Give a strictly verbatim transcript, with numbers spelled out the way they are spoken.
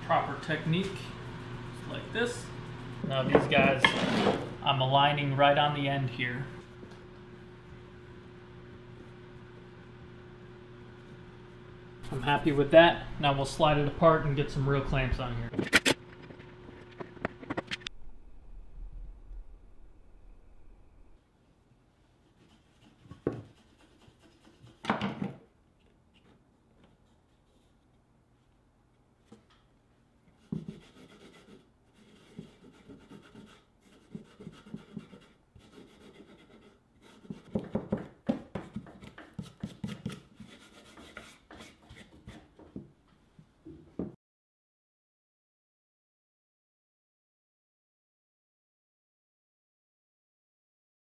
proper technique, just like this. Now these guys, I'm aligning right on the end here. I'm happy with that. Now we'll slide it apart and get some real clamps on here.